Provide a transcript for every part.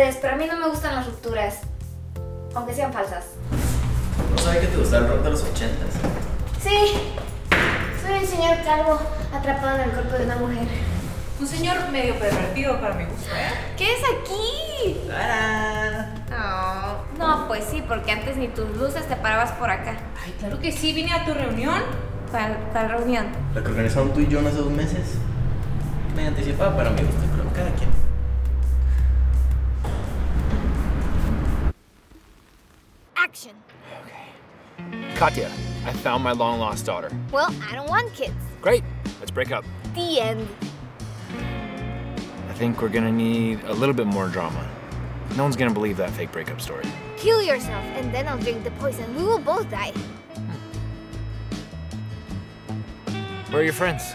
ustedes, pero a mí no me gustan las rupturas. Aunque sean falsas. No sabía que te gustaba el rock de los 80s. Sí. Soy un señor calvo atrapado en el cuerpo de una mujer. Un señor medio pervertido para mi gusto, ¿eh? ¿Qué es aquí? ¡Tarán! No, pues sí, porque antes ni tus luces te parabas por acá. Ay, claro que sí, vine a tu reunión. Para reunión. La que organizaron tú y yo hace 2 meses. Me anticipaba para mi gusto, pero cada quien. Action. Katya, I found my long-lost daughter. Well, I don't want kids. Great, let's break up. The end. I think we're gonna need a little bit more drama. No one's gonna believe that fake breakup story. Kill yourself, and then I'll drink the poison. We will both die. Where are your friends?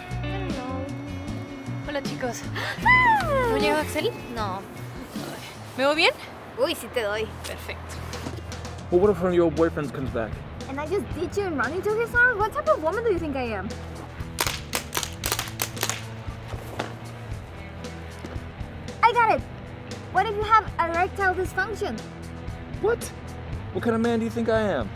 Hola, chicos. ¿No llegó Axel? No. ¿Me veo bien? Uy, sí te doy. Perfecto. Well, what if one of your old boyfriends comes back? And I just ditch you and run into his arms? What type of woman do you think I am? I got it! What if you have erectile dysfunction? What? What kind of man do you think I am?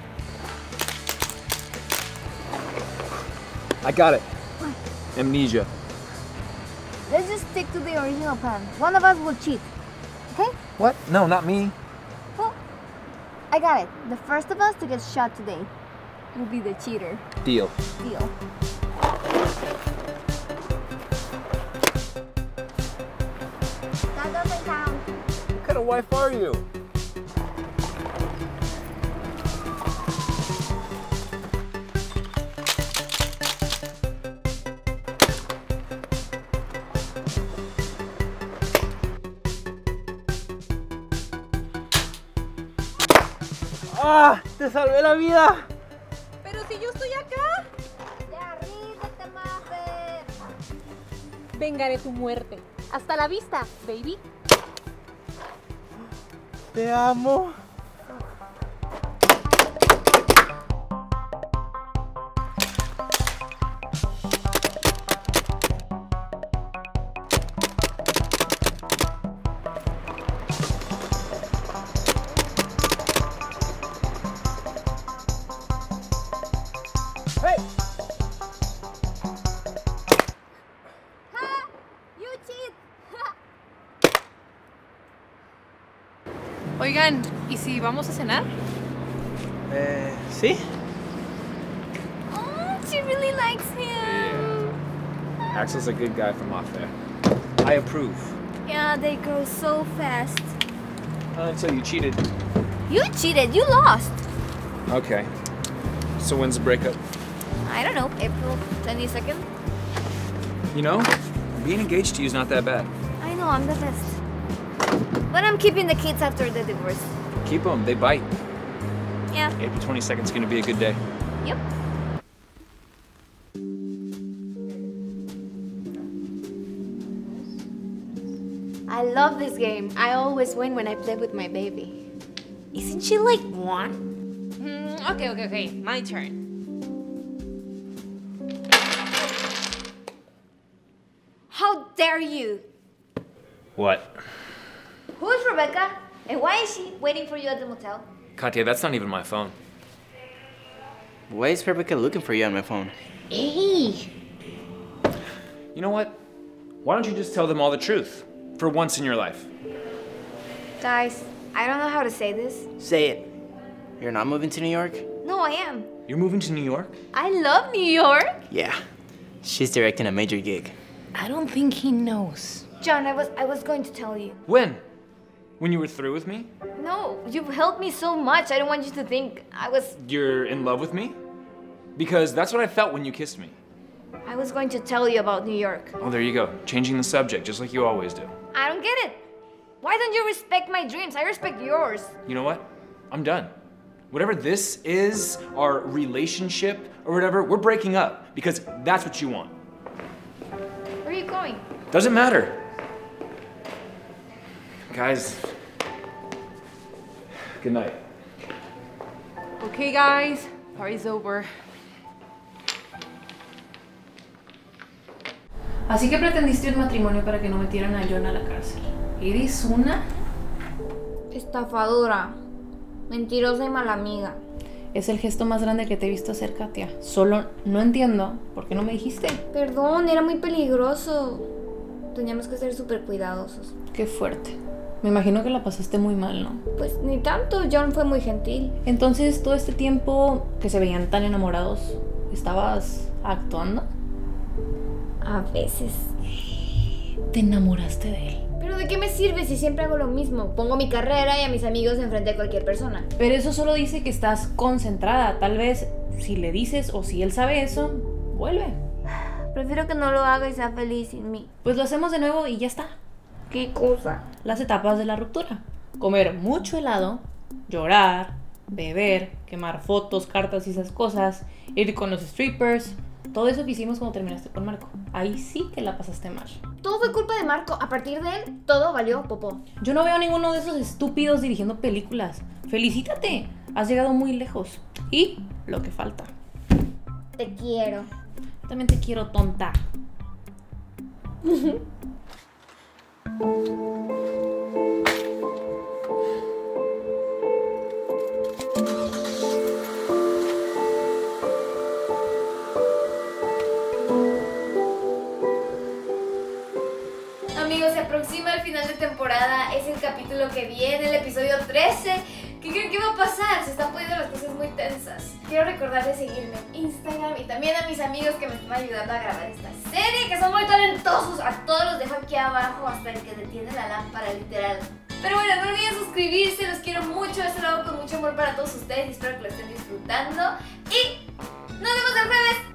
I got it. What? Amnesia. Let's just stick to the original plan. One of us will cheat. Okay? What? No, not me. Well, I got it. The first of us to get shot today will be the cheater. Deal. Deal. That doesn't count. What kind of wife are you? ¡Ah! ¡Te salvé la vida! Pero si yo estoy acá. Ya ríndete, Maffer. Vengaré tu muerte. Hasta la vista, baby. Te amo. Hey! Ha! You cheat. Oigan, ¿y si vamos a cenar? ¿Sí? Oh, she really likes him. Axel's a good guy from off there. I approve. Yeah, they grow so fast. Until you cheated. You cheated. You lost. Okay. So when's the breakup? I don't know. April 22nd. You know, being engaged to you is not that bad. I know. I'm the best. But I'm keeping the kids after the divorce. Keep them, they bite. Yeah. April 22nd is gonna be a good day. Yep. I love this game. I always win when I play with my baby. Isn't she like one? Okay. My turn. How dare you? What? Who's Rebecca? And why is she waiting for you at the motel? Katya, that's not even my phone. Why is Rebecca looking for you on my phone? Hey! You know what? Why don't you just tell them all the truth? For once in your life. Guys, I don't know how to say this. Say it. You're not moving to New York? No, I am. You're moving to New York? I love New York. Yeah. She's directing a major gig. I don't think he knows. John, I was going to tell you. When? When you were through with me? No, you've helped me so much. I don't want you to think I was In love with me? Because that's what I felt when you kissed me. going to tell you about New York. Oh, there you go. Changing the subject, just like you always do. I don't get it. Why don't you respect my dreams? I respect yours. You know what? I'm done. Whatever this is, our relationship or whatever, we're breaking up because that's what you want. Where are you going? Doesn't matter. Guys, good night. Okay, guys. Party's over. Así que pretendiste un matrimonio para que no metieran a John a la cárcel. Eres una Estafadora, mentirosa y mala amiga. Es el gesto más grande que te he visto hacer, Katia. Solo no entiendo por qué no me dijiste. Perdón, era muy peligroso. Teníamos que ser súper cuidadosos. Qué fuerte. Me imagino que la pasaste muy mal, ¿no? Pues ni tanto, John fue muy gentil. Entonces, todo este tiempo que se veían tan enamorados, ¿estabas actuando? A veces. ¿Te enamoraste de él? ¿Pero de qué me sirve si siempre hago lo mismo? Pongo mi carrera y a mis amigos enfrente de cualquier persona. Pero eso solo dice que estás concentrada. Tal vez, si le dices o si él sabe eso, vuelve. Prefiero que no lo haga y sea feliz sin mí. Pues lo hacemos de nuevo y ya está. ¿Qué cosa? Las etapas de la ruptura. Comer mucho helado, llorar, beber, quemar fotos, cartas y esas cosas, ir con los strippers, todo eso que hicimos cuando terminaste con Marco. Ahí sí que la pasaste mal. Todo fue culpa de Marco. A partir de él, todo valió popó. Yo no veo a ninguno de esos estúpidos dirigiendo películas. ¡Felicítate! Has llegado muy lejos. Y lo que falta. Te quiero. También te quiero, tonta. Amigos, se aproxima el final de temporada. Es el capítulo que viene, el episodio 13. ¿Qué creen que va a pasar? Se están poniendo las cosas muy tensas. Quiero recordarles seguirme en Instagram y también a mis amigos que me están ayudando a grabar esta serie, que son muy talentosos. A todos los dejo aquí abajo, hasta el que detiene la lámpara, literal. Pero bueno, no olviden suscribirse, los quiero mucho. Esto lo hago con mucho amor para todos ustedes y espero que lo estén disfrutando. Y nos vemos el jueves.